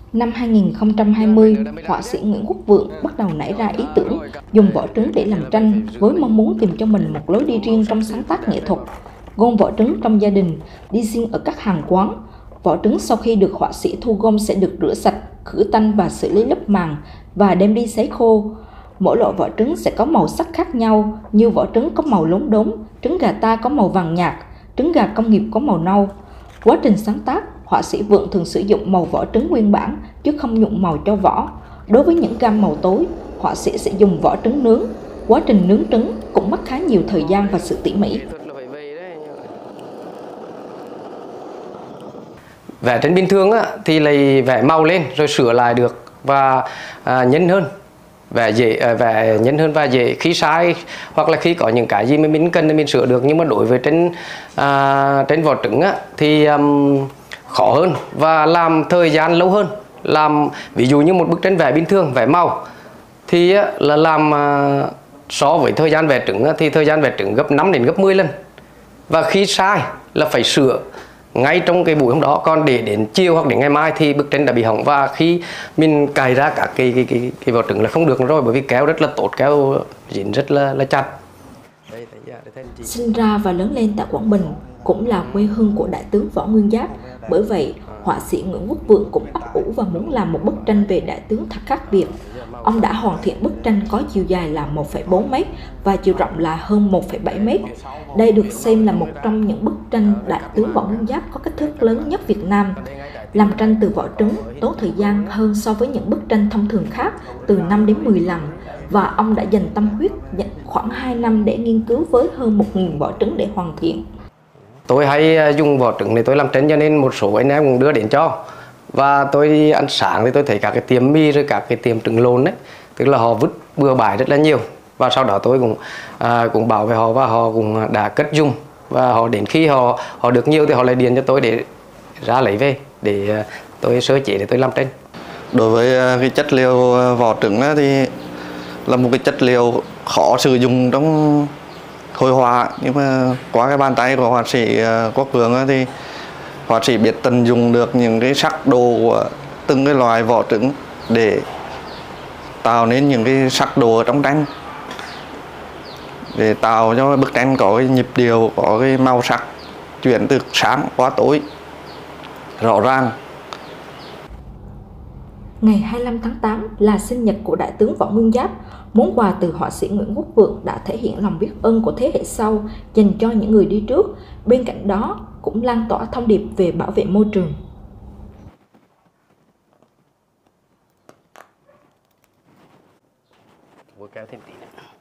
Năm 2020, họa sĩ Nguyễn Quốc Vượng bắt đầu nảy ra ý tưởng dùng vỏ trứng để làm tranh với mong muốn tìm cho mình một lối đi riêng trong sáng tác nghệ thuật. Gom vỏ trứng trong gia đình, đi xin ở các hàng quán. Vỏ trứng sau khi được họa sĩ thu gom sẽ được rửa sạch, khử tanh và xử lý lớp màng và đem đi sấy khô. Mỗi loại vỏ trứng sẽ có màu sắc khác nhau, như vỏ trứng có màu lốm đốm, trứng gà ta có màu vàng nhạt, trứng gà công nghiệp có màu nâu. Quá trình sáng tác, họa sĩ Vượng thường sử dụng màu vỏ trứng nguyên bản chứ không nhuộm màu cho vỏ. Đối với những gam màu tối, họa sĩ sẽ dùng vỏ trứng nướng. Quá trình nướng trứng cũng mất khá nhiều thời gian và sự tỉ mỉ. Vẽ trên bình thường thì lại vẽ màu lên rồi sửa lại được và nhanh hơn. Vẽ nhanh hơn và dễ khi sai hoặc là khi có những cái gì mà mình cần thì mình sửa được, nhưng mà đối với trên vỏ trứng thì khó hơn và làm thời gian lâu hơn. Ví dụ như một bức tranh vẽ bình thường, vẽ màu thì là làm so với thời gian vẽ trứng thì thời gian vẽ trứng gấp 5 đến gấp 10 lần, và khi sai là phải sửa ngay trong cái buổi hôm đó, còn để đến chiều hoặc đến ngày mai thì bức tranh đã bị hỏng, và khi mình cài ra các cái vỏ trứng là không được nữa rồi, bởi vì kéo rất là tốt, kéo dính rất là chặt. Sinh ra và lớn lên tại Quảng Bình, cũng là quê hương của đại tướng Võ Nguyên Giáp. Bởi vậy, họa sĩ Nguyễn Quốc Vượng cũng ấp ủ và muốn làm một bức tranh về đại tướng thật khác biệt. Ông đã hoàn thiện bức tranh có chiều dài là 1,4 m và chiều rộng là hơn 1,7 m. Đây được xem là một trong những bức tranh đại tướng Võ Nguyên Giáp có kích thước lớn nhất Việt Nam. Làm tranh từ vỏ trứng tốn thời gian hơn so với những bức tranh thông thường khác, từ 5 đến 10 lần. Và ông đã dành tâm huyết khoảng 2 năm để nghiên cứu với hơn 1.000 vỏ trứng để hoàn thiện. Tôi hay dùng vỏ trứng để tôi làm tranh, cho nên một số anh em cũng đưa đến cho. Và tôi ăn sáng thì tôi thấy các cái tiệm mì rồi các cái tiệm trứng lộn đấy, tức là họ vứt bừa bãi rất là nhiều. Và sau đó tôi cũng bảo với họ và họ cũng đã cất dùng. Và họ đến khi họ được nhiều thì họ lại điện cho tôi để ra lấy về để tôi sơ chế để tôi làm tranh. Đối với cái chất liệu vỏ trứng thì là một cái chất liệu khó sử dụng trong hội họa, nhưng mà qua cái bàn tay của họa sĩ Quốc Vượng thì họa sĩ biết tận dụng được những cái sắc độ của từng cái loại vỏ trứng để tạo nên những cái sắc độ ở trong tranh, để tạo cho bức tranh có cái nhịp điệu, có cái màu sắc chuyển từ sáng qua tối rõ ràng. Ngày 25 tháng 8 là sinh nhật của đại tướng Võ Nguyên Giáp. Món quà từ họa sĩ Nguyễn Quốc Vượng đã thể hiện lòng biết ơn của thế hệ sau dành cho những người đi trước. Bên cạnh đó cũng lan tỏa thông điệp về bảo vệ môi trường. Kéo thêm tí nữa.